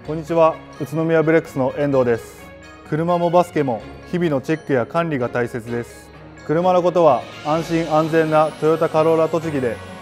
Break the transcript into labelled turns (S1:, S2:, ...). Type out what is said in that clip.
S1: こんにちは、宇都宮ブレックスの遠藤です。車もバスケも日々のチェックや管理が大切です。車のことは安心安全なトヨタカローラ栃木で